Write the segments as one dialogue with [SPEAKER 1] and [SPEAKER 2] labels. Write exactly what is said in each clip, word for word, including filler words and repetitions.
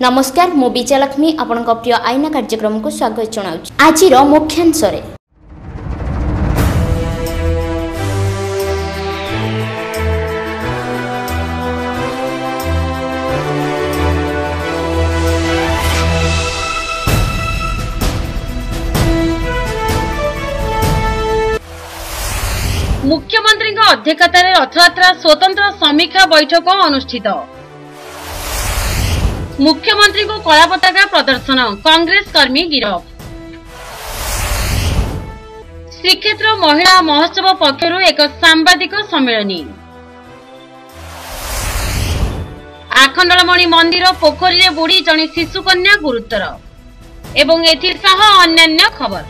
[SPEAKER 1] नमस्कार मु विजयलक्ष्मी आपण प्रिय आईना कार्यक्रम को स्वागत जनाऊँ। आज मुख्यांश
[SPEAKER 2] मुख्यमंत्री अध्यक्षतार रथयात्रा स्वतंत्र समीक्षा बैठक अनुष्ठित। मुख्यमंत्री को कला पताका प्रदर्शन, कांग्रेस कर्मी गिरफ। श्रीक्षेत्र महिला महोत्सव पक्षरु एक सांबादिक सम्मेलन। आखंडलमणि मंदिर पोखरी में बुड़ी जड़े शिशुकन्या गुरुतर एवं एथिसह अन्यान्य खबर।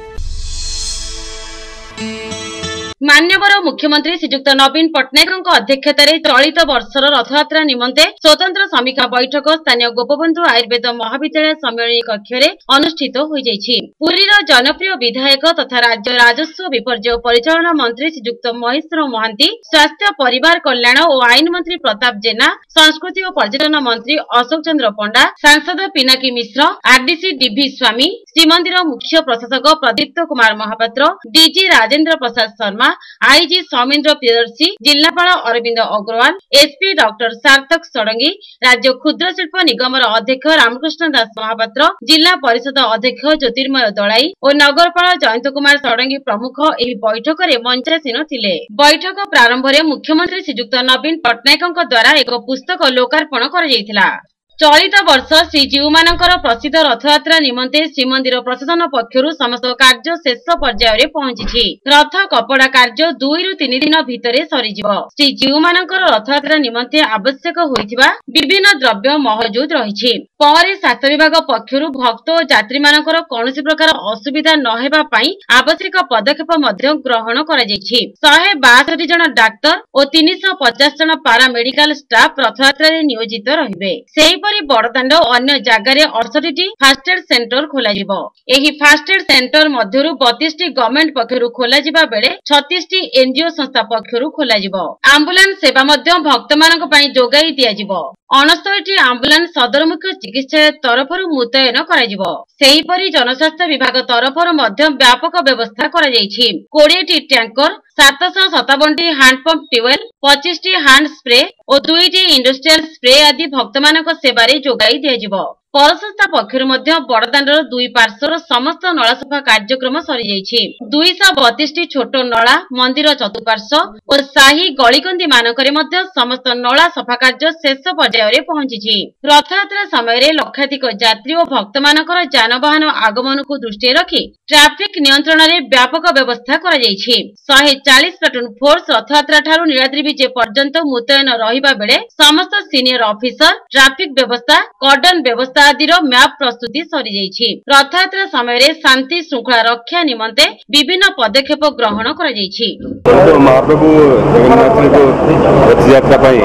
[SPEAKER 2] मान्यवर मुख्यमंत्री श्रीजुक्त नवीन पट्टनायक अध्यक्षतार चलित वर्षर रथयात्रा निमंते स्वतंत्र समीक्षा बैठक स्थानीय गोपबंधु आयुर्वेद महाविद्यालय सम्मेलन कक्ष अनुष्ठित हो जाइछि। पुरीर जनप्रिय विधायक तथा राज्य राजस्व विपर्यय परिचालना मंत्री श्रीजुक्त महेश्वर महांती, स्वास्थ्य परिवार कल्याण और आईन मंत्री प्रताप जेना, संस्कृति और पर्यटन मंत्री अशोक चंद्र पंडा, सांसद पिनाकी मिश्र, आरडीसी डीवी स्वामी, श्रीमंदिर मुख्य प्रशासक प्रदीप्त कुमार महापात्र, डीजी राजेंद्र प्रसाद शर्मा, आईजी सौमेन्द्र प्रियदर्शी, जिलापाल अरविंद अग्रवाल, एसपी डॉक्टर सार्थक षडंगी, राज्य क्षुद्र शिल्प निगम अध्यक्ष रामकृष्ण दास महापात्र, जिला परिषद अध्यक्ष ज्योतिर्मय दलाई और नगरपाल जयंत कुमार षडंगी प्रमुख एही बैठक में मंचासीन थिले। बैठक प्रारंभ में मुख्यमंत्री श्रीजुक्त नवीन पट्टनायक द्वारा एक पुस्तक लोकार्पण कर जायतिला। चलित वर्ष श्रीजीव मानकर प्रसिद्ध रथयात्रा निमंते श्रीमंदिर प्रशासन पक्षरु समस्त कार्य शेष पर्यायर में पहुंची। रथ कपड़ा कार्य दुई रु तीन दिन भितर सरीजिव। श्रीजीव मानकर रथयात्रा निमंते आवश्यक होइथिबा विभिन्न द्रव्य महजूद रहिछि। पर स्वास्थ्य विभाग पक्षरु भक्त और यात्री मानकर कौनसी प्रकार असुविधा न हेबा पई आवश्यक पदक्षेप मध्य ग्रहण करा जायछि। एक सौ बासठ जन डाक्टर और तीन सौ पचास जन पारा मेडिकल स्टाफ रथयात्रा रे नियोजित रहिबे। सेहीपरि बड़दाण्ड और अन्य जगार अड़सठ फास्टेड सेंटर खोल। फास्टेड सेंटर मध्य बतीस गवर्नमेंट पक्षरु खोल बेले छत्तीस एनजीओ संस्था पक्षरु खोल। आंबुलांस सेवा भक्त मानक पई जोगाई दियाजिबो। अणस्तरी आंबुलांस सदर मुख्य चिकित्सालय तरफरु मुतयन कराजिबो। सेहीपरि जनस्वास्थ्य विभाग तरफरु मध्य व्यापक व्यवस्था करा जायछि। बीस टी टैंकर, सात सौ सत्तावन टी हैंडपंप ट्यूबवेल, पच्चीस टी हैंड स्प्रे और दुई टी इंडस्ट्रियल स्प्रे आदि भक्त मानक सेवारे जोगाई दियाजिबो। पौरसंस्था पक्षरु मध्य बड़दाण्डर दुई पार्श्वर समस्त नला सफा कार्यक्रम सरी जाइछि। दुई सौ बतीस टी छोट नला मंदिर चतुर्पार्श्व और शाही गलीकंदी मानकरे मध्य समस्त नला सफा कार्य शेष पर्यायर पहुंची। रथयात्रा समय लक्षाधिक यात्री और भक्त मानकर जानवाहन आगमन को दृष्टि रखी ट्राफिक नियंत्रण में व्यापक व्यवस्था कर एक सौ चालीस प्लाटून फोर्स रथयात्रा ठारू नीलाद्री विजे पर्यंत मुतयन रहिबा बेले समस्त सीनियर ऑफिसर ट्राफिक व्यवस्था कर्डन व्यवस्था आदि मैप प्रस्तुति सरी जाइछि। रथयात्रा समय शांति श्रृंखला रक्षा निमंते विभिन्न पदक्षेप ग्रहण करा जाइछि।
[SPEAKER 3] महाप्रभु जगन्नाथ रथयात्रा पई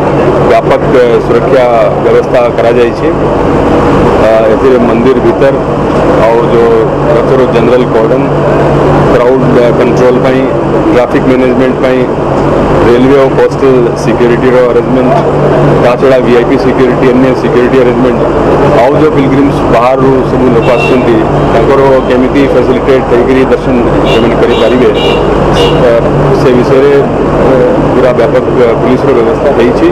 [SPEAKER 3] व्यापक सुरक्षा व्यवस्था करा जाइछि। एथिरे मंदिर भीतर और जो रथर जनरल कॉर्डन क्राउड कंट्रोल पई ट्रैफिक मैनेजमेंट पई रेलवे और कोस्टल सिक्योरिटी रो अरेंजमेंट ताछड़ा वीआईपी सिक्योरिटी अन्य सिक्योरिटी अरेंजमेंट आउ जो पिलग्रिम्स बाहर सब लोक आसुचंती तांकर केमिति फैसिलिटेट करी दर्शन सेमन करि परिबे से विषय पूरा व्यापक पुलिस रो व्यवस्था होईछि।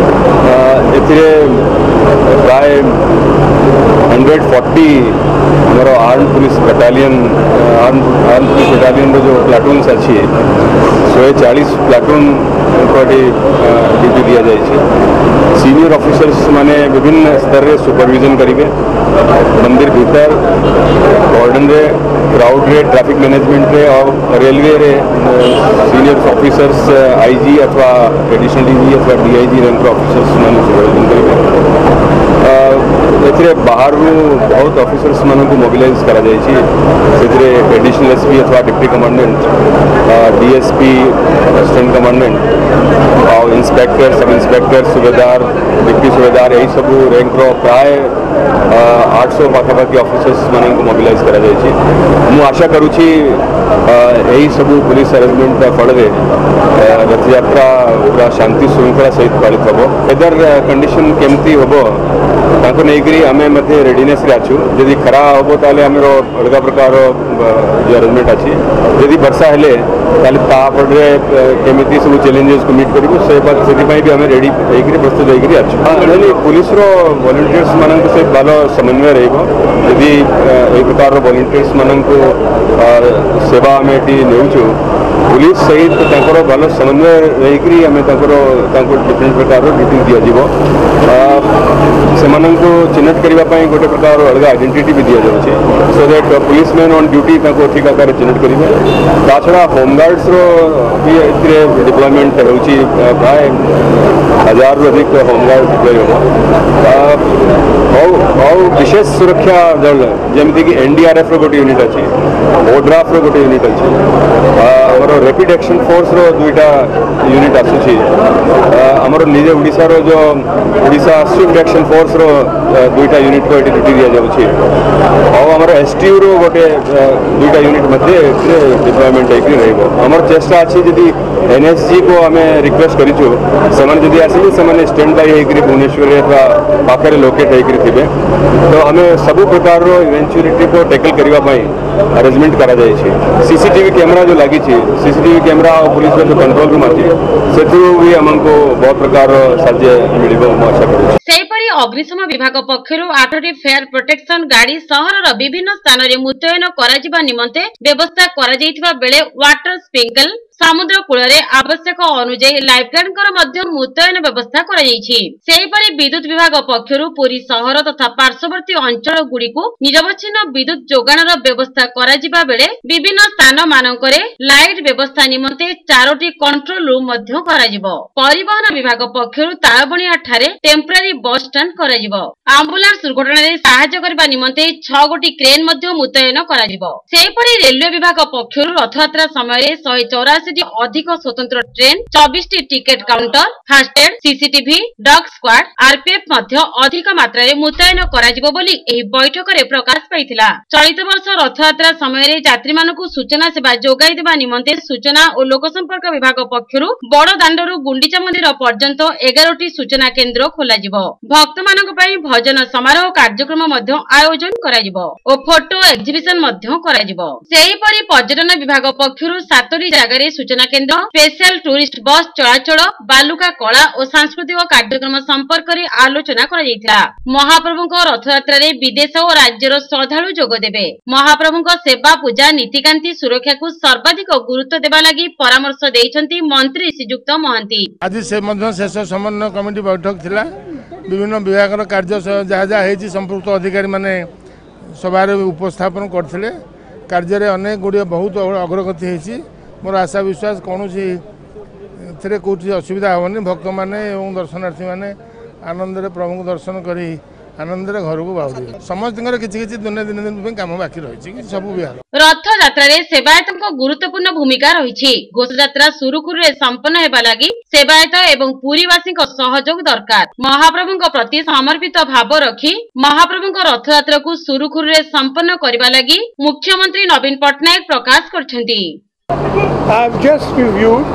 [SPEAKER 3] एथिरे प्राय हंड्रेड फोर्टी हमारा arm police battalion arm arm police battalion जो प्लाटून्स अच्छी शहे चालीस प्लाटून ड्यूटी दिया जाए। सीनियर ऑफिसर्स माने विभिन्न स्तर रे सुपरविजन करेंगे। मंदिर भीतर कॉर्डन रे क्राउड रे ट्रैफिक मैनेजमेंट रे और रेलवे रे सीनियर ऑफिसर्स आईजी अथवा एडिशनल डीजी अथवा डीआईजी रैंक ऑफिसर्स माने सुपरविजन करेंगे। एथिरे बाहर बहुत ऑफिसर्स मानक मोबिलाइज करा जायछि। सेथिरे एडिशनल एसपी अथवा deputy commandant, DSP assistant commandant और इंस्पेक्टर, सब इंस्पेक्टर, सुबेदार, डिप्टी सुबेदार यही सब रैंक रो प्राय आठ सौ पाखापाखि ऑफिसर्स मानक मोबिलाइज करा जायछि। मु आशा करूछि यही सब पुलिस अरेंजमेंट फल रथ यात्रा पूरा शांति श्रृंखला सहित पालित हम। वेदर कंडीशन केमती हम ताको नहीं आम रेडीनेस अच्छु जदि खरा हम ताले आम अलग प्रकार जो अरेंजमेंट अच्छी जदि वर्षा हेले तापड़े केमी सब चैलेंजेस को मीट करूँ से भी आम रेडी होकर प्रस्तुत होकर अच्छु नहीं पुलिस वॉलंटियर्स मान से भल समन्वय रही प्रकार वॉलंटियर्स मान सेवा आम ये नेचु पुलिस सहित भल समन्वय रही आम डिफरेंट प्रकार ड्यूटी दिज्व से चिन्हट करने गोटे प्रकार अलग आइडेंटिटी भी दि जाऊँगी so that policeman on duty ठीक आकार चिन्हट करेंगे ता छड़ा होमगार्ड्स भी डिप्लॉयमेंट होची प्राय हजार अधिक होमगार्ड डिप्लॉय हो विशेष सुरक्षा दल जमती कि एनडीआरएफ रो गोटे यूनिट अच्छी ओड्राफ रो गोटे यूनिट अच्छी आमर रैपिड एक्शन फोर्स रो दुईटा यूनिट आसूची आमर निजे ओडिशा रो जो ओडिशा स्विफ्ट एक्शन फोर्स रो दुईटा यूनिट को ड्यूटी दि जाऊँगी और आमर एसटीयू रो गोटे दुईटा यूनिट मध्य डिप्लॉयमेंट होकर रमर चेष्टा अच्छी जदि एनएसजी को आम रिक्वेस्ट करूँ से आसिले से स्टैंड बाय होकर भुवनेश्वर पाखे लोकेट होकर थे तो आम सब प्रकार इवेंचुअलिटी को टैकल करने अरेंजमेंट करा सीसीटीवी कैमरा जो लगी सीसीटीवी कैमरा और पुलिस जो कंट्रोल रूम अच्छी से भी आमको बहुत प्रकार साज्य मिल आशा करूँ।
[SPEAKER 2] अग्निशम विभाग पक्षर आठटी फायर प्रोटेक्शन गाड़ी सहर विभिन्न स्थान में मुतयन करा निमंते व्यवस्था करा बेले वाटर स्प्रिंकल समुद्र कूल आवश्यक अनुजाई लाइफगार्ड मुतयन व्यवस्था कर विद्युत विभाग पक्षर पुरी सहर तथा पार्श्ववर्ती अंचल गुड़ी निरवच्छिन्न विद्युत जोगाणर व्यवस्था करा बेले विभिन्न स्थान मानक लाइट व्यवस्था निमंते चारोटी कंट्रोल रूम परिवहन विभाग पक्षर तालबणिया ठारे टेम्परारी बस स्टाण्ड कर आम्बुलांस दुर्घटना साहाय्य करने निमंते छह गोटी क्रेन मुतयन कर रेलवे विभाग पक्षर रथयात्रा समय शहे चौरासी अधिक स्वतंत्र ट्रेन चौबीस ticket counter first aid CCTV dog squad RPF अधिक मात्रा मुतयन कर बैठक में प्रकाश पाइथिला। चलित वर्ष रथयात्रा समय यात्री मानकु सूचना सेवा जोगाई देबा निमंते सूचना और लोक संपर्क विभाग पक्षर बड़ दाण्डर गुंडीचा मंदिर पर्यंत एगारोटी सूचना केन्द्र खोल भक्त मानक पई भजन समारोह कार्यक्रम आयोजन और फोटो एक्जिबिशन पर्यटन विभाग पक्षर सातोटी जगह सूचना केन्द्र स्पेशल टूरिस्ट बस चलाचल बालुका कला और सांस्कृतिक कार्यक्रम संपर्क में आलोचना करा। महाप्रभु रथयात्रा विदेश और राज्यर श्रद्धालु जोगदेवे। महाप्रभु सेवा पूजा नीतिकांति सुरक्षा को सर्वाधिक गुरुत्व देवा लगी परामर्श देइछंती मंत्री श्रीजुक्त महांती।
[SPEAKER 4] आज से शेष समन्वय कमिटी बैठक थिला विभिन्न विभाग कार्य जहाँ जहाँ संपुक्त अधिकारी माने सभा उपस्थापन करथिले कार्य अनेक गुड़िया बहुत अग्रगति होती मोर आशा विश्वास कौन थे कौटी असुविधा हेनी भक्त मैंने दर्शनार्थी मैंने आनंद प्रभु दर्शन कर आनंद घर को बाहर समस्त किसी किसी दिन दिन दिन कम बाकी रही सब विभाग
[SPEAKER 2] रथ यात्रा सेवायत गुरुत्वपूर्ण भूमिका रही घोषयात्रा सुरुखुरु संपन्न होगा लगी सेवायत एवं पुरीवासी सहयोग दरकार महाप्रभु प्रति समर्पित भाव रखी महाप्रभु रथयात्रा को सुरुखुरु संपन्न करने लगी मुख्यमंत्री नवीन पट्टनायक प्रकाश करछंती।
[SPEAKER 5] I have just reviewed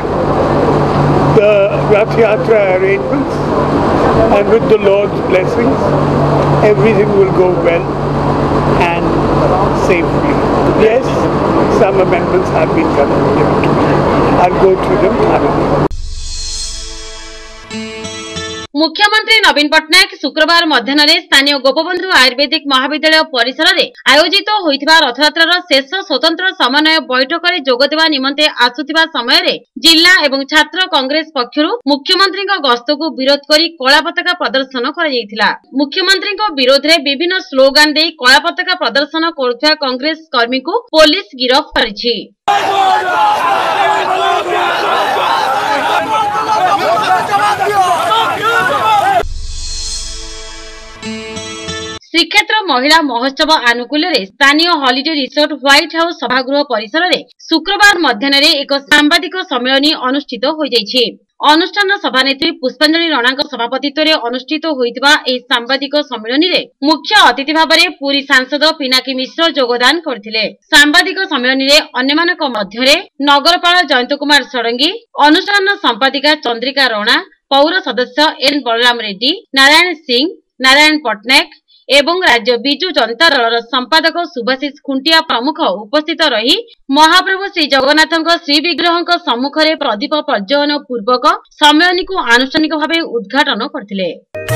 [SPEAKER 5] the Rath Yatra arrangements and with the Lord's blessings everything will go well and safely. Yes, some amendments have been given to me. I'll go through them thoroughly.
[SPEAKER 2] मुख्यमंत्री नवीन पट्टनायक शुक्रवार मध्याह्न स्थानीय गोपबंधु आयुर्वेदिक महाविद्यालय परिसर में आयोजित होइथिबा रथयात्रार शेष स्वतंत्र समन्वय बैठक में जोगदेवा निमंते आसुथिबा समय जिला एवं छात्र कांग्रेस पक्षर मुख्यमंत्री गस्त को विरोध कर कला पताका प्रदर्शन कर मुख्यमंत्री विरोध में विभिन्न स्लोगान दे कला पताका प्रदर्शन करुवा कांग्रेस कर्मी को पुलिस गिरफ्त करिछि। श्रीक्षेत्र महिला महोत्सव आनुकूल्य स्थानीय हॉलिडे रिसोर्ट व्हाइट हाउस सभागृह परिसर में शुक्रवार मध्याह्न एक सांबादिक सम्मेलन अनुष्ठित हो जाइछि। अनुष्ठान सभानेत्री पुष्पांजलि राणा सभापतित्व में अनुष्ठित होइतबा एही सांबादिक सम्मेलन में मुख्य अतिथि भाव में पुरी सांसद पिनाकी मिश्र योगदान करथिले। सांबादिक सम्मेलन में अन्यमानक मध्यरे नगरपाल जयंत कुमार षडंगी, अनुष्ठान संपादिका चंद्रिका राणा, पौर सदस्य एन बलराम रेड्डी, नारायण सिंह, नारायण पट्टनायक एवं राज्य बिजु जनता दल संपादक सुभाषिष खुंटिया प्रमुख उपस्थित रही महाप्रभु श्री जगन्नाथ श्रीविग्रह सम्मुख में प्रदीप प्रज्वलन पूर्वक सम्मेलन को आनुष्ठानिक भाव उद्घाटन करथिले।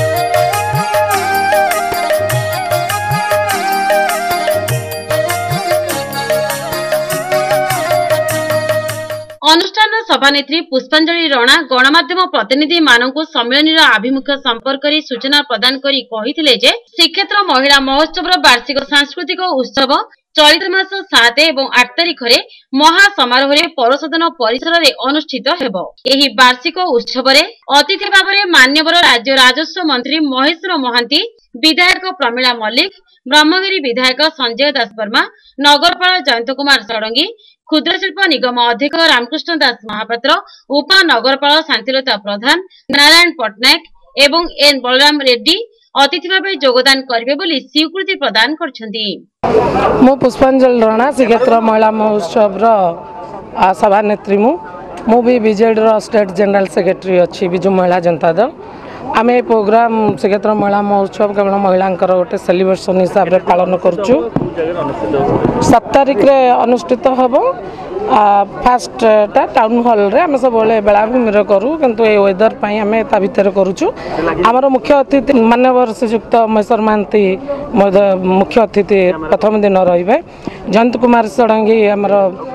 [SPEAKER 2] अनुष्ठान सभानेत्री पुष्पांजलि राणा गणमाध्यम प्रतिनिधि मानक सम्मेलन आभिमुख्य संपर्क सूचना प्रदान करी कहिथिले जे श्रीक्षेत्र महिला महोत्सव वार्षिक सांस्कृतिक उत्सव चलित मास सात एवं आठ तारिख में महासमारोह परसदन परिसर में अनुष्ठित हेबो। एही वार्षिक उत्सव अतिथि भाव में मान्यवर राज्य राजस्व मंत्री महेश्वर महांती, विधायक प्रमीला मल्लिक, ब्रह्मगिरी विधायक संजय दास वर्मा, नगरपाल जयंत कुमार षडंगी, क्षुद्र शिल्प निगम अध्यक्ष रामकृष्ण दास महापात्र, उपा नगरपाल शांतिलता प्रधान, नारायण पट्टनायक एवं एन बलराम रेड्डी अतिथि भाव योगदान करेंगे बोली स्वीकृति प्रदान करछंती।
[SPEAKER 6] मु पुष्पांजलि राणा श्रीक्षेत्र महिला महोत्सव सभानेत्री मु मु भी बीजेडी रो स्टेट जनरल सेक्रेटरी अच्छी बिजु महिला जनता दल। आम ए प्रोग्राम श्रीक्षेत्र महिला महोत्सव केवल महिला गोटे सेलिब्रेशन हिसाब से पालन करुचु। सात तारिख रे अनुष्ठित हम फास्ट टा टाउन हॉल रे आम सब बेलाभूमि करूँ किंतु ए वेदर पाई आम ता भितर करुचु। आमर मुख्य अतिथि मान्यवर श्रीयुक्त महेश्वर महांती मुख्य अतिथि प्रथम दिन रहिबे, जयंत कुमार षडंगी आमर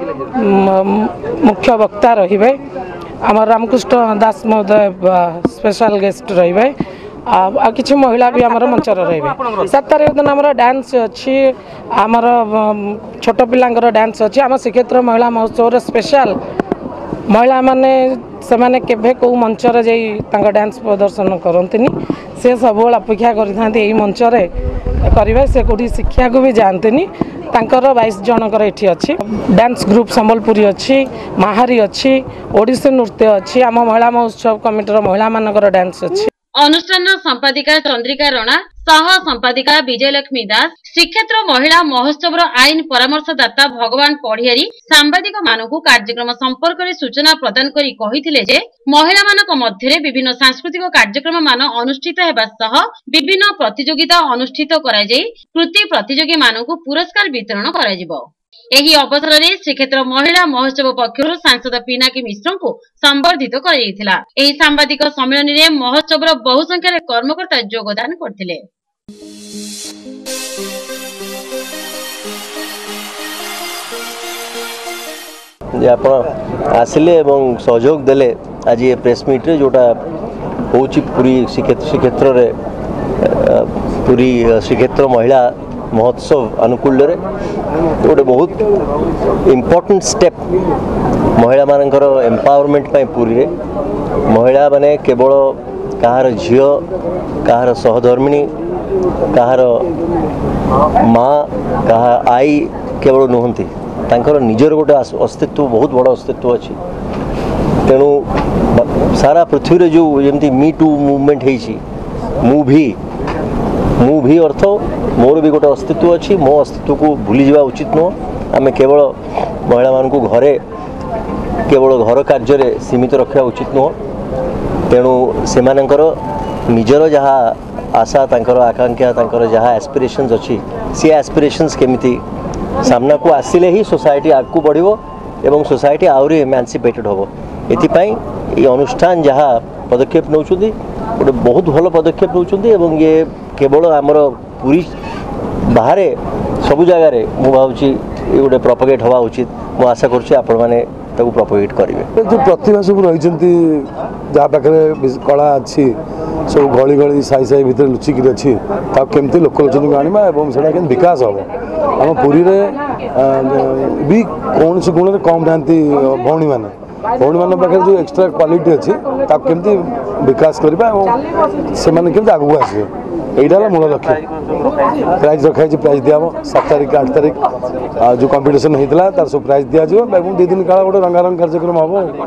[SPEAKER 6] मुख्य वक्ता रहिबे, आमर रामकृष्ण दास महोदय स्पेशल गेस्ट रहिबे, आ किछि महिला भी आमर मंचर रहिबे। सात तारिख दिन आमर डांस अच्छी, आमर छोट पिलांकर डांस अच्छी। आम श्रीक्षेत्र महिला महोत्सव स्पेशल महिला माने से माने केभे को मंचर जाई तांका डांस प्रदर्शन करंतिनी, से सब अपेक्षा करिथांती एही मंचर करिवे। से कोठी शिक्षा को भी जानतेनी। तांकर बाईस जनकर एठी अच्छी डांस ग्रुप संबलपुरी अच्छी, माहारी अच्छी, ओडिसी नृत्य अच्छी, आम महिला महोत्सव कमिटर महिला मानकर डांस अच्छी।
[SPEAKER 2] अनुष्ठान संपादिका चंद्रिका राणा, सह संपादिका विजयलक्ष्मी दास, श्रीक्षेत्र महिला महोत्सव आईन परामर्शदाता भगवान पढ़ियारी सांबादिक मानकु कार्यक्रम संपर्क में सूचना प्रदान करी कहिथिले जे महिला मानक मध्य विभिन्न सांस्कृतिक कार्यक्रम मान अनुष्ठित हेबा सह विभिन्न प्रतियोगिता अनुष्ठित करा जाई कृति प्रतियोगी मानकु पुरस्कार वितरण करा जिवो। एही अवसर में श्रीक्षेत्र महिला महोत्सव पक्षर सांसद पिनाकी मिश्र को संबर्धित कर सांबादिक सम्मेलन में महोत्सव बहु संख्यार कर्मकर्ता योगदान करथिले।
[SPEAKER 7] आप आसिले एवं सहयोग देले आज ये प्रेस मीट रे जोटा होची पूरी श्रीक्षेत्र श्रीक्षेत्र रे पूरी श्रीक्षेत्र महिला महोत्सव अनुकूल रे गोटे बहुत इम्पोर्टेंट स्टेप महिला मानकर एम्पावरमेंट पाई पूरी रे। महिला माने केवल कहार झियो, कहार सहधर्मिणी, कहार माँ, कहा आई केवल नुहंती, तांकर निजर गोटे अस्तित्व बहुत बड़ अस्तित्व अच्छी। तेणु सारा पृथ्वी रे जो जमती मी टू मूवमेंट है मु भी मु भी अर्थ मोर भी गोटे अस्तित्व अच्छी। मो अस्तित्व को भूली जावा उचित नुह। आम केवल महिला मान को घरे केवल घर कार्य सीमित रखा उचित नुह। तेणु से निजर जहाँ आशा तांकर आकांक्षा तांकर जहाँ एस्पिरेशंस अच्छी सी एस्पिरेशंस केमिति सामना को आसिले ही सोसाइटी आगू बढ़िबो एवं सोसाइटी आउरी एमांसिपेटेड होबो। एथिपाई ये अनुष्ठान जहाँ पदक्षेप नौचुंदी गोटे बहुत भल पदक्षेप नौचुंदी एवं ये केवल आमर पूरी बाहर सबु जगार मु भावुची ये गोटे प्रपोगेट हवा उचित। मु आशा करुच्ची आपण माने ताकू प्रपोगेट करेंगे।
[SPEAKER 8] जो प्रतिभा सब रही जहाँ पाखे कला अच्छी सब गली गली साई साई भितर लुचिक अच्छी केमती लोकलोचन को आना और विकास हम आम पुरी भी कौन से गुण कम था भौणी मैंने भौणी मान पाखे जो एक्सट्रा क्वालिटी अच्छी केमती विकास करवा से आगू आसवे यहाँ मूल लक्ष्य। प्राइज रखाई प्राइज दिया सात तारिख आठ तारिख जो कंपिटिशन होता तार सब प्राइज दि जाव दी दिन काल गोटे रंगारंग कार्यक्रम हम।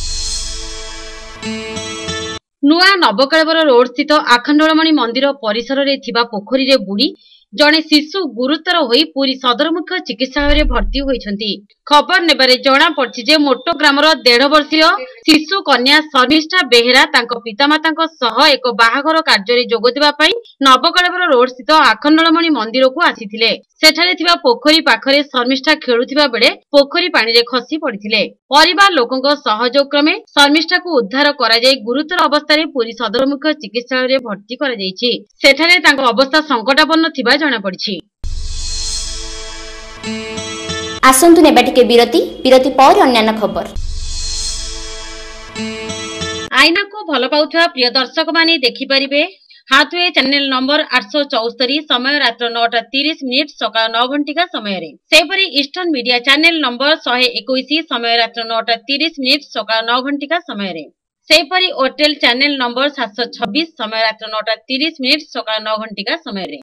[SPEAKER 2] नुआ नवकलेवर रोड स्थित आखंडलमणि मंदिर परिसर रे थिबा पोखरी रे बुड़ी जड़े शिशु गुरुतर होई पूरी सदर मुख्य चिकित्सालय भर्ती होइछंती। खबर नेबारे जना पड़छि जे मोटो ग्रामर डेढ़ वर्षीय शिशु कन्या शर्मिष्ठा बेहेरा तांको पितामातांको सह एक बाहाघर कार्य जोग देबा पई नवकलेवर रोड स्थित आखंडलमणि मंदिर को आसीथिले। सेठारे थिबा पोखरी पाखरे शर्मिष्ठा खेलुथिबा बेले पोखरी पानी रे खसी पड़िथिले। परिवार लोकंको सहयोग क्रमे शर्मिष्ठा को उद्धार करा जाय गुरुतर अवस्था रे पुरी सदर मुख्य चिकित्सालय रे भर्ती करा जायछि। सेठारे तांको अवस्था संकटापन्न थिबा जणा पड़िछि।
[SPEAKER 1] आसंतु नेबा टिके विरति विरति पर अन्य खबर।
[SPEAKER 2] आईना को भल पाउथवा प्रिय दर्शक माने देखि परिबे हाथवे चैनल नंबर आठ सौ चौस्तरी समय रात्र नौटा तीस मिनिट सकाळ नौ घंटिका समय रे। सेपरी ईस्टर्न मीडिया चैनल नंबर एक सौ इक्कीस समय रात्र नौटा तीस मिनिट सकाळ नौ घंटिका समय रे। सेपरी ओटेल चैनल नंबर सात सौ छब्बीस समय रात्र नौटा तीस मिनिट सकाळ नौ घंटिका समय रे।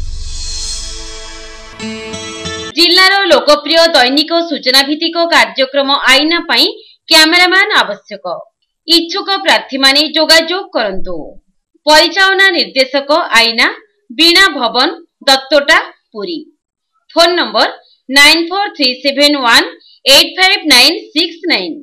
[SPEAKER 2] जिल्लार लोकप्रिय दैनिक सूचना भित्तिक कार्यक्रम आईना पई कैमरामैन आवश्यक। इच्छुक प्रार्थी माने जोगाजोग करंतु। परिचालना निर्देशक आईना Bina Bhawan Dattatota Puri. Phone number nine four three seven one eight five nine six nine.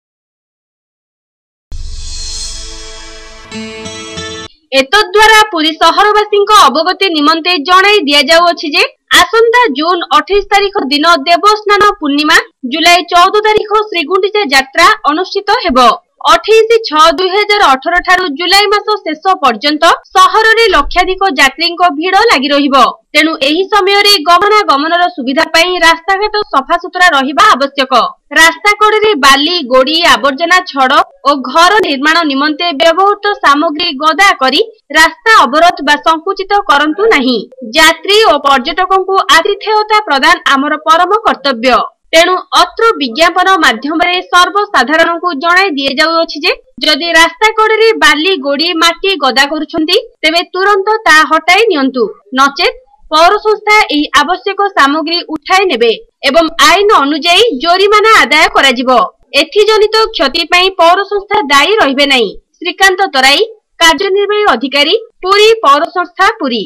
[SPEAKER 2] एतद्वारा पुरी सहरवासी अवगति निमंते जणाई दिया जाउछि जे आसंता जून अठाईस तारिख दिन देवस्नान पूर्णिमा जुलाई चौदह तारिख श्रीगुंडीचा यात्रा अनुष्ठित हेबो। अठाईस छह दुई हजार अठर ठारू जुलाई मास शेष पर्यंत सहर में लक्षाधिक यात्री भिड़ लगी रहिबो। तेणु एही समय रे गमनागमनर सुविधा पई रास्ताघाट सफा सुतरा रहिबा आवश्यक। रास्ता कड़े बाली गोड़ी आवर्जना छड़ और घर निर्माण निमंते व्यवहृत सामग्री गदा करी रास्ता अवरोध बा संकुचित करंतु नहीं। यात्री और पर्यटकों को आतिथेयता प्रदान आमर परम कर्तव्य। तेणु अत्र विज्ञापन माध्यम रे सर्वसाधारण को जणाई दिए जाउछि जे जदि रास्ता कड़े बाली गोड़ी माटी गदा करूछंती तेबे तुरंत ता हटाई नियंतु, नचेत पौर संस्था एही आवश्यक सामग्री उठाई नेबे एवं आईन अनुଯାयी जोरिमाना आदाय कराजिबो। एथि जनित क्षति पई पौर संस्था दायी रहिबे नाही। श्रीकांत तराई, कार्यनिर्वाही अधिकारी, पुरी पौर संस्था पुरी।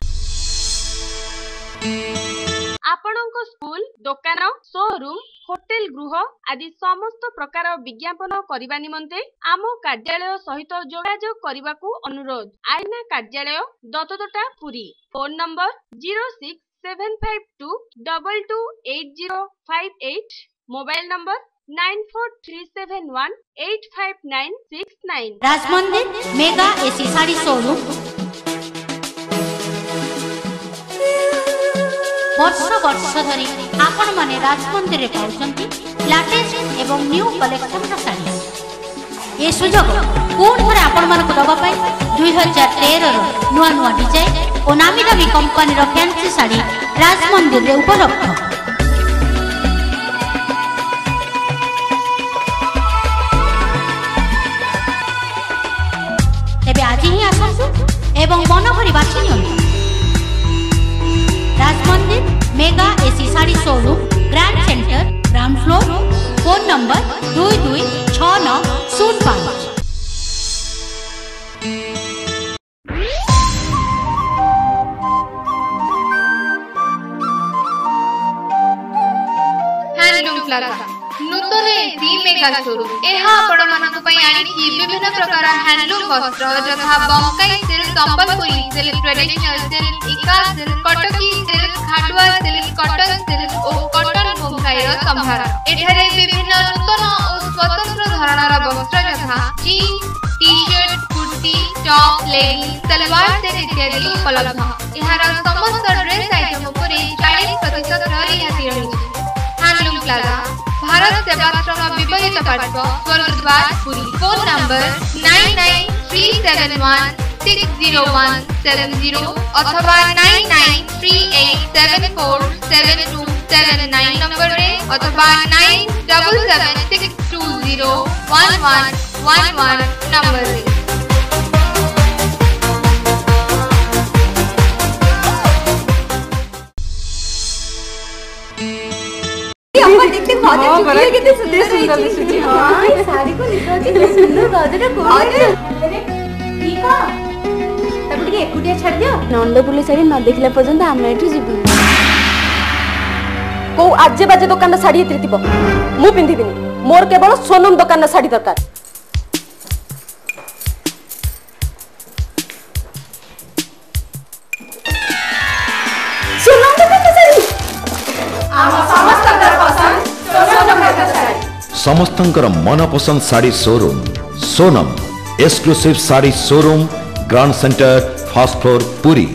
[SPEAKER 2] आपणक स्कूल, दुकान, शोरूम, होटेल गृह आदि समस्त प्रकार विज्ञापन करने निमंते आम कार्यालय सहित जोगाजोग करने को अनुरोध। आईना कार्यालय Dattatota Puri. Phone number zero six seven five two double two eight zero five eight. Mobile number nine four three seven one eight five nine six nine.
[SPEAKER 9] Rajmandir mega AC sari showroom वर्ष वर्ष धरी आपण माने राजमंदिर रे पाउछंती लेटेस्ट एवं न्यू कलेक्शन रा साड़ी। ए सुजोग कोन थरे आपण मान को दबा पाई दो हज़ार तेरह रो नुआ नुआ डिजाइन और नामी दामी कंपनी रो फैंसी साड़ी राजमंदिर रे उपलब्ध। तेबे आज ही आसंतु एवं मन भरी बाछि नियंतु। Rajmandir mega AC sari showroom grand centre ground floor. Phone number दुई दुई छह नौ शून्य पाँच।
[SPEAKER 10] हैंडलूम प्लाजा नूतन एसी मेगा शोरूम एहा आपण मानक पई आनिछि विभिन्न प्रकार हैंडलूम वस्त्र जथा Bomkai silk, Sambalpuri silk, traditional silk, इका सिल्क, कटकी सिल्क, खाटुआ सिल्क, कॉटन सिल्क और कॉटन बंकाई रो संभार। एठारे विभिन्न नूतन और स्वतंत्र धरणर वस्त्र जथा jeans, t-shirt, kurti, top, legging, salwar set इत्यादि उपलब्ध। एहार समस्त ड्रेस आइटम उपरे चालीस प्रतिशत रियायती रहिछि। हैंडलूम प्लाजा भारत सेवाश्रम विपरीत पार्श्व Swargadwar Puri. Phone number nine nine three seven one six zero one seven zero अथवा nine nine three eight seven four seven two seven nine number रे अथवा nine double seven six two zero one one one one number रे।
[SPEAKER 11] अम्मा देखते बहुत अच्छी है, कितनी सुंदर सुंदर दिसुची। हां ये साड़ी को निकल के सुंदर गादरा को अरे ठीक है तब ଟିକେ ଏକୁଟିଆ ଛାଡି ଦିଅ। ନନ୍ଦପୁଲି ଶାଢ଼ୀ ନ ଦେଖିଲା ପର୍ଯ୍ୟନ୍ତ ଆମେ ଏଠୁ ଯିବୁ। କୋଉ ଆଜେ ବାଜେ ଦୋକାନର ଶାଢ଼ୀ ଏଥିରେ ଥିବ ମୁଁ ପିନ୍ଧିବିନି। ମୋର କେବଳ ସୋନମ ଦୋକାନର ଶାଢ଼ୀ ଦରକାର।
[SPEAKER 12] समस्तंकर मनपसंद sari showroom Sonam exclusive sari showroom grand centre first floor Puri.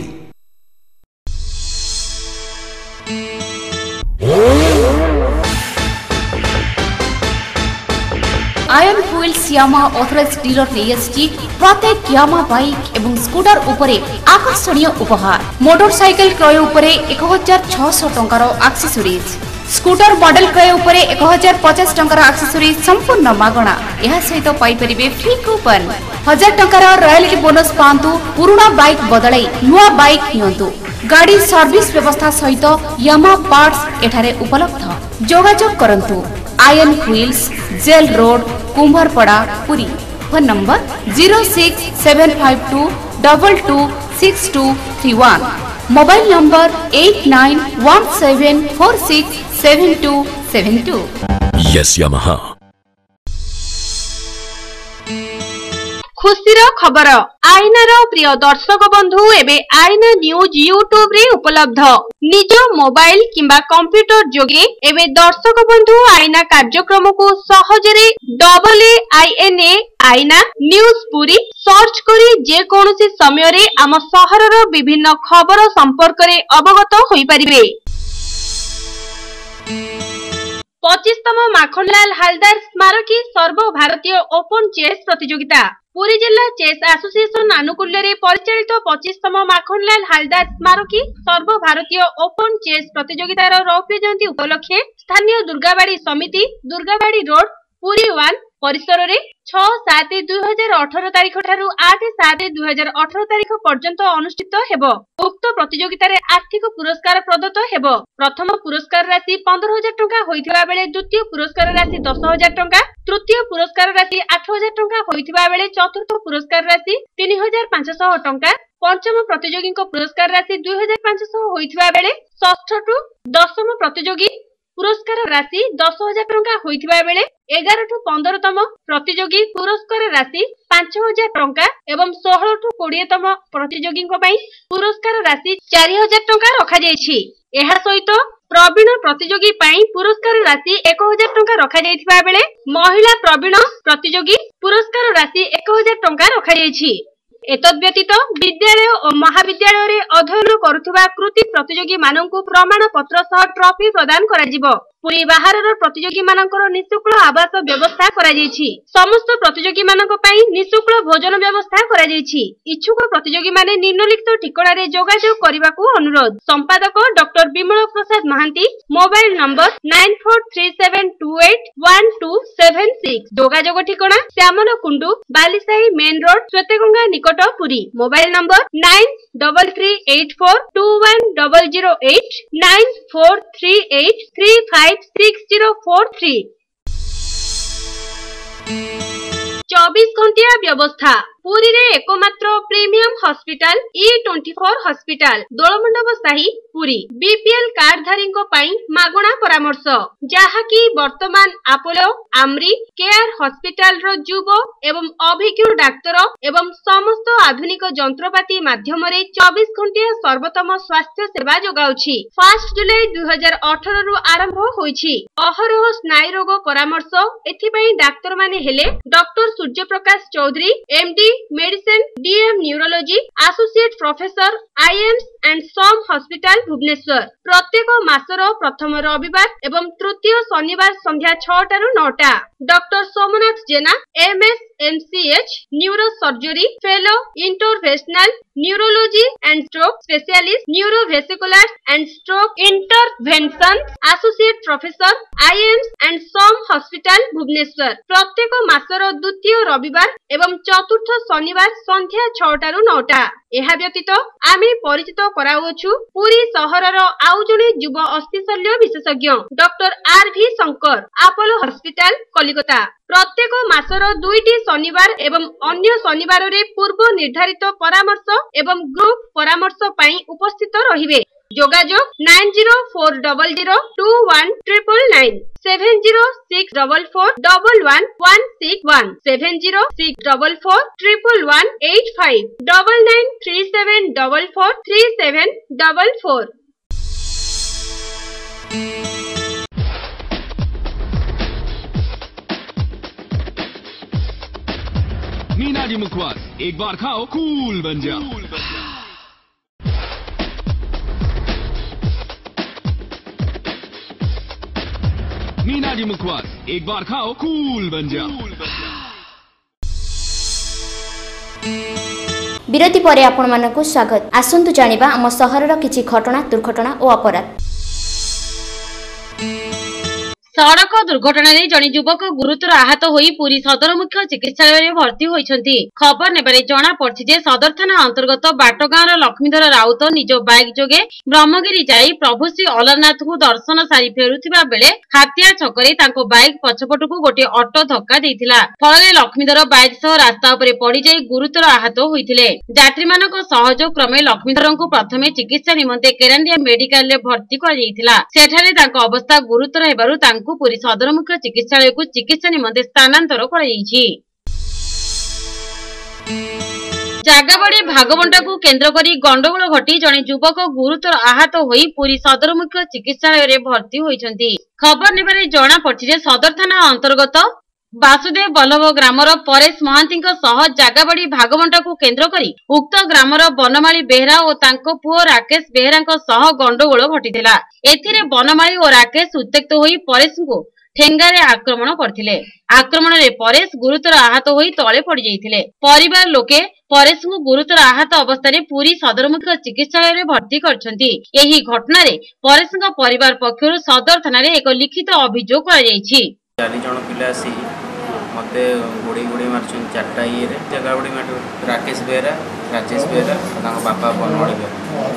[SPEAKER 13] Ayan wheels Yamaha authorised dealer ने एसटी प्रत्येक यामा बाइक एवं स्कूटर उपरे आकर्षणीय उपहार मोटरसाइकिल क्रय उपरे एक हजार छःश टंकार एक्सेसरीज स्कूटर मॉडल क्रय उपरे एक हजार पचास टंकार एक्सेसरीज संपूर्ण मागणा यह सहित पाई परिबे फ्री कूपन हजार टंकार रॉयल्टी बोनस पांतु पुराना बाइक बदलाई नुआ बाइक नियंतु गाड़ी सर्विस व्यवस्था सहित यामा पार्ट्स एठारे उपलब्ध जोगाजोग करंतु Ayan wheels jail road Kumbharpada Puri phone number zero six seven five two double two six two three one mobile number eight nine one seven four six seven two seven two.
[SPEAKER 12] Yes Yamaha.
[SPEAKER 2] खुशीर खबर आईनार प्रिय दर्शक बंधु एबे आईना न्यूज यूट्यूब रे उपलब्ध निज मोबाइल किंबा कंप्यूटर जोगे एबे दर्शक बंधु आईना कार्यक्रम को सहजरे double A I N A आईना न्यूज पुरी सर्च करी जे कोनोसी समय रे आम शहरर विभिन्न खबर संपर्क रे अवगत होई परिबे। पच्चीसतम माखनलाल हालदार स्मारकी सर्वभारतीय ओपन चेस प्रतियोगिता पुरी जिला चेस एसोसिएशन आनुकूल्य रे परिचालित पच्चीसतम माखनलाल हालदार स्मारकी सर्वभारतीय ओपन चेस प्रतियोगितार रौप्य जयंती उपलक्षे स्थानीय दुर्गाबाड़ी समिति दुर्गाबाड़ी रोड पुरी वन परिसर रे छह सात दुई हजार अठारह तारीख ठारू आठ सात दुई हजार अठारह तारीख पर्यंत अनुष्ठित हेबो। उक्त प्रतियोगिता रे आर्थिक पुरस्कार प्रदत्त हेबो। प्रथम पुरस्कार राशि पंद्रह हजार टंका होइथिबा बेले द्वितीय पुरस्कार राशि दस हजार टंका तृतीय पुरस्कार राशि आठ हजार टंका होइथिबा बेले चतुर्थ पुरस्कार राशि तीन हजार पाँच सौ टंका पंचम प्रतियोगी पुरस्कार राशि दुई हजार पाँच सौ होइथिबा बेले षष्ठ टू दशम प्रतियोगी पुरस्कार राशि दस हजार टंका होइथिबा बेले एगार टू पंद्रह तम प्रतियोगी पुरस्कार राशि पांच हजार टंका एवं सोलह टू बीस तम प्रतियोगी पुरस्कार राशि चार हजार टंका रखा जायछि। एहा सहित प्रवीण प्रतियोगी पाई पुरस्कार राशि एक हजार टंका रखा जायथिबा बेले महिला प्रवीण प्रतियोगी पुरस्कार राशि एक हजार टंका रखा जायछि। एतद व्यतीत विद्यालय और महाविद्यालय रे अध्ययन करुवा कृति प्रतियोगी माननकु प्रमाण पत्र सह ट्रॉफी प्रदान करा जिवो। पुरी बाहरर प्रतियोगी मानकर निशुल्क आवास व्यवस्था करा जायछि। समस्त प्रतियोगी मानक पई निशुल्क भोजन व्यवस्था करा जायछि। इच्छुक प्रतियोगी माने निम्नलिखित ठिकाना रे जोगाजोग करबाकू अनुरोध। संपादक doctor Bimal Prasad Mohanty mobile number nine four three seven two eight one two seven six जोगाजोग ठिकाना श्यामल कुंडू बालीसाही मेन रोड श्वेतगंगा निकट Puri mobile number nine double three eight four two one double zero eight nine four three eight three five six zero four three. चौबीस घंटिया व्यवस्था पुरी रे एकमात्र premium hospital E twenty four hospital Dolamandap Sahi Puri BPL card धारी मागणा परामर्श जहा कि वर्तमान अपोलो आमरी केयर हॉस्पिटल रो जुब एवं अभिज्ञ डाक्तर एवं समस्त आधुनिक जंत्रपाति माध्यम रे चौबीस घंटिया सर्वोत्तम स्वास्थ्य सेवा जोगाउछि। पाँच जुलाई दुई हजार अठारह रु आरंभ होइछि अहरह स्नायु रोग परामर्श। एथिपई डाक्तर माने हेले doctor Surya Prakash Chaudhary MD medicine DM neurology associate professor IMS and SUM hospital Bhubaneswar प्रत्येक मासर प्रथम रविवार एवं तृतीय शनिवार संध्या छटा रु नौटा। Doctor Somnath Jena MS MCh neuro surgery fellow interventional neurology and stroke specialist neurovascular and stroke intervention associate professor IMS and SUM hospital Bhubaneswar प्रत्येक मासर द्वितीय रविवार एवं चतुर्थ शनिवार संध्या छटा रु नौटा। एहा व्यतीत आमे परिचित कराउछु पुरी सहरर आउ जणे युवा अस्थिशल्य विशेषज्ञ डॉक्टर आर भी शंकर अपोलो हॉस्पिटल कलिकता प्रत्येक मासर दुईटी शनिवार एवं अन्य शनिवार रे पूर्व निर्धारित परामर्श एवं ग्रुप परामर्श पई उपस्थित रहिबे। जोगाजोग nine zero four double zero two one triple nine seven zero six double four double one one six one seven zero six double four triple one eight five double nine three seven double four three seven double four.
[SPEAKER 14] मीनाजी मुखवास, एक बार खाओ cool बन जाओ। मीनाजी मुखवास, एक बार खाओ कूल बन जाओ।
[SPEAKER 1] विरति परे आपण मानकु स्वागत। आसंतु जानिबा आम सहरर किछि घटना दुर्घटना और अपराध।
[SPEAKER 2] सड़क दुर्घटना जड़े युवक गुरुतर आहत होई पुरी सदर मुख्य चिकित्सालय भर्ती होइछंती। खबर नेबारे जना पड़छि जे सदर थाना अंतर्गत बाटगाँव लक्ष्मीधर राउत निज बाइक जोगे ब्रह्मगिरी जाई प्रभु श्री अलारनाथ को दर्शन सारी फेरुथिबा बेले हातिया छकरे तांको बाइक पछपटकू गोटे ऑटो धक्का देइथिला। फଳରେ लक्ष्मीधर बाइक सह रास्ता उपरे पड़ी जाई गुरुतर आहत होइथिले। यात्री मानक सहयोग क्रमे लक्ष्मीधरଙ୍କୁ प्रथमे चिकित्सा निमंते केरांडिया मेडिकल रे भर्ती करा जाइथिला। सेठारे तांको अवस्था गुरुतर हेबारु तांको पुरी सदर मुख्य चिकित्सालय को चिकित्सा निमंते स्थानांतर करा जाइछि। जागाबाड़ी भागबंटा को केंद्र करी गंडगोल घटी जने युवक गुरुतर आहत होई पुरी सदर मुख्य चिकित्सालय रे भर्ती होइछंती। खबर नेबारे जना पड़छि जे सदर थाना अंतर्गत वासुदेव बल्लभ ग्रामर परेश महांती सह जागाबाड़ी भागबंटा को केंद्र करी उक्त ग्रामर बनमाली बेहरा और तांको पुओ राकेश बेहरा सह गंडगोल घटिथिला। एथिरे बनमाली और राकेश उत्तेक्त होई परेश को ठेंगारे आक्रमण करथिले। आक्रमण रे परेश गुरुतर आहत होई तळे पड़ी जाइथिले। परिवार लोके परेश को गुरुतर आहत अवस्था रे पूरी सदर मुख्य चिकित्सालय रे भर्ती करछंती। एही घटना रे परेश को परिवार पक्षरु सदर थाना रे एक लिखित अभियोग करा जाइछि।
[SPEAKER 15] चारि जण पिला सी मते गोड़ी गोड़ी मारछन चारटा ये रे जगाबड़ी मार राकेश बेहरा राजेश बेहरा तांको बापा बनवाड़ी बेहरा।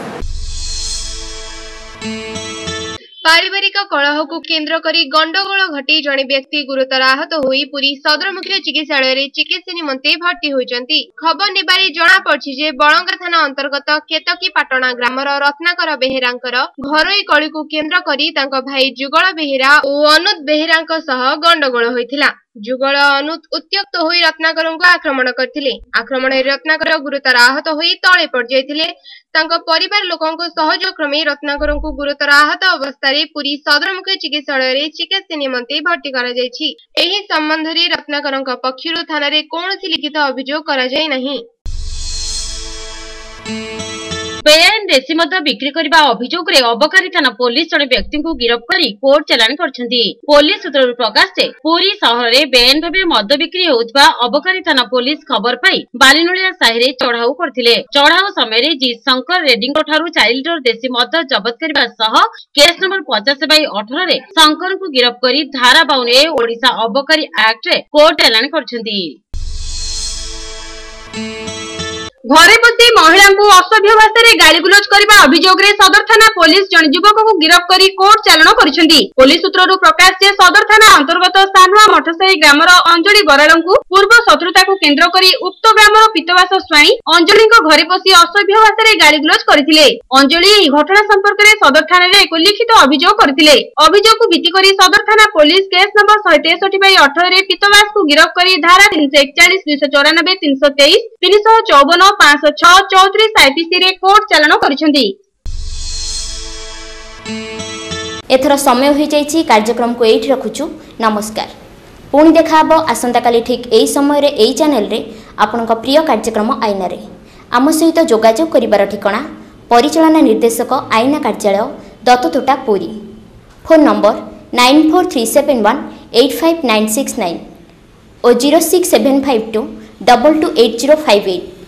[SPEAKER 10] पारिवारिक कलह को केंद्र करी गंडगोल घटी जड़े व्यक्ति गुरुतर आहत होई पुरी सदर मुख्य चिकित्सालय रे चिकित्सा निमंते भर्ती होइचंती। खबर नेबारे जना पड़छि जे बळंगा थाना अंतर्गत केतकी पाटणा ग्रामर रत्नाकर बेहेरांकर घरोई कली को केंद्र करी तांको भाई जुगल बेहेरा और अनुत बेहेरांक सह गंडगोल होइथिला। जुगल अनुत उत्त्यक्त होई रत्नाकर को आक्रमण करथिले। आक्रमण रत्नाकर गुरुतर आहत होई तळे पड़ जाइथिले। तांको परिवार लोकन को सहयोग क्रमे रत्नाकर को गुरुतर आहत अवस्था रे पुरी सदर मुख्य चिकित्सालय रे चिकित्सा निमंते भर्ती करा जाइछि। एही संबंध रे रत्नाकर पक्षरु थाना रे कोनोसी लिखित अभियोग करा जाय नाही। बेआईन देशी मद बिक्री करने अभियोग रे अबकारी थाना पुलिस जड़े व्यक्ति को गिरफ्त कर कोर्ट चालान करछंती। पुलिस सूत्र प्रकाश से पुरी सहर रे बेआईन भावे मद बिक्री होउतबा अबकारी थाना पुलिस खबर पाई बालिनोलिया साहि रे चढ़ाऊ करथिले। चढ़ाऊ समय रे जी शंकर रेड्डी ठारू चार लिटर देशी मद जबत करबा सह केस नंबर पचास बाई अठारह रे शंकर को गिरफ्त करी धारा बावन ए ओडिशा अबकारी एक्ट रे कोर्ट चालान करछंती। घरे बसी महिला को असभ्य भाषा रे गालीगुलज करबा अभियोग रे सदर थाना पुलिस जन युवक को गिरफ्त करी कोर्ट चालान करिसेंती। पुलिस सूत्ररु प्रकाश जे सदर थाना अंतर्गत सानुआ मठसाई ग्रामर अंजलि बराल को पूर्व शत्रुता को केंद्र करी उक्त ग्रामर पितवास स्वाई अंजलि घरे बसी असभ्य भाषा रे गालीगुलज करथिले। अंजलि एही घटना संपर्क रे सदर थाना रे एक लिखित अभियोग करथिले। अभियोग को भित्ति करी सदर थाना पुलिस केस नंबर एक सौ तेसठ बाई अठारह रे पितवास को गिरफ्त करी धारा तीन सौ इकतालीस दुई सौ चौरानबे तीन सौ तेईस तीन सौ चौवन पांच सौ छह चौतीस आईपीसी रे कोर्ट चालान करिसेंती।
[SPEAKER 1] एथर समय हो जाइछि। कार्यक्रम को एठी रखुछु। नमस्कार। पुणी देखा हबो आसंता काली ठीक एई समय रे एई चैनल रे आपनका प्रिय कार्यक्रम आईना रे। आम सहित जोगाजोग करिबार ठिकाना परिचालना निर्देशक आईना कार्यालय Dattatota Puri. Phone number nine four three seven one eight five nine six nine और zero six seven five two double two eight zero five eight.